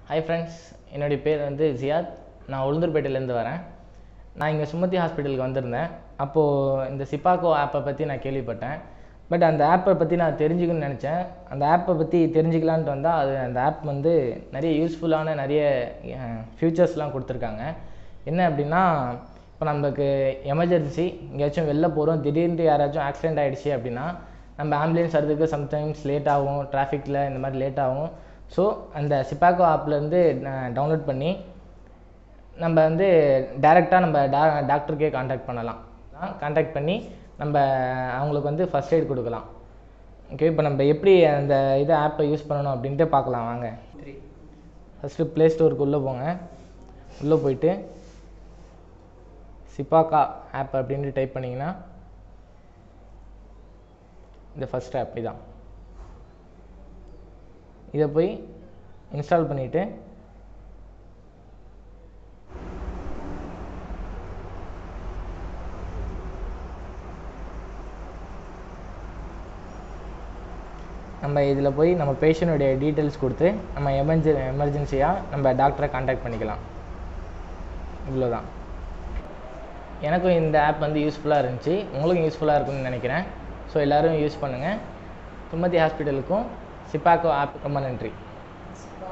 Hi friends, என்னுடைய பேர் வந்து ஜியாத். நான் உளுந்தூர்பேட்டையிலேருந்து வரேன். நான் இங்கே சுமதி ஹாஸ்பிட்டலுக்கு வந்திருந்தேன். அப்போது இந்த சிப்பாக்கோ ஆப்பை பற்றி நான் கேள்விப்பட்டேன். பட் அந்த ஆப்பை பற்றி நான் தெரிஞ்சுக்கணும்னு நினச்சேன். அந்த ஆப்பை பற்றி தெரிஞ்சுக்கலான்ட்டு வந்தால் அந்த ஆப் வந்து நிறைய யூஸ்ஃபுல்லான நிறைய ஃபியூச்சர்ஸ்லாம் கொடுத்துருக்காங்க. என்ன அப்படின்னா, இப்போ நம்மளுக்கு எமர்ஜென்சி எங்கேயாச்சும் வெளில போகிறோம், திடீர்னு யாராச்சும் ஆக்சிடெண்ட் ஆகிடுச்சு அப்படின்னா நம்ம ஆம்புலன்ஸ் வரதுக்கு சம்டைம்ஸ் லேட் ஆகும், டிராஃபிக்கில் இந்த மாதிரி லேட் ஆகும். ஸோ அந்த சிப்பாக்கோ ஆப்லேருந்து டவுன்லோட் பண்ணி நம்ம வந்து டைரெக்டாக நம்ம டாக்டருக்கே காண்டாக்ட் பண்ணலாம். காண்டாக்ட் பண்ணி நம்ம அவங்களுக்கு வந்து ஃபஸ்ட் எய்ட் கொடுக்கலாம். ஓகே, இப்போ நம்ம எப்படி அந்த இதை ஆப்பை யூஸ் பண்ணணும் அப்படின்ட்டு பார்க்கலாம் வாங்க. ஃபஸ்ட்டு ப்ளே ஸ்டோருக்கு உள்ளே போங்க. உள்ளே போயிட்டு சிப்பாக்கா ஆப் அப்படின்ட்டு டைப் பண்ணிங்கன்னா இந்த ஃபஸ்ட் ஆப் இதான். இதை போய் இன்ஸ்டால் பண்ணிவிட்டு நம்ம இதில் போய் நம்ம பேஷண்ட்டுடைய டீட்டெயில்ஸ் கொடுத்து நம்ம எமர்ஜென்சியாக நம்ம டாக்டரை காண்டாக்ட் பண்ணிக்கலாம். இவ்வளோதான். எனக்கும் இந்த ஆப் வந்து யூஸ்ஃபுல்லாக இருந்துச்சு, உங்களுக்கும் யூஸ்ஃபுல்லாக இருக்கும்னு நினைக்கிறேன். ஸோ எல்லோரும் யூஸ் பண்ணுங்கள். சுமதி ஹாஸ்பிட்டலுக்கும் சிப்பாக்கோ ஆப் ரொம்ப நன்றி.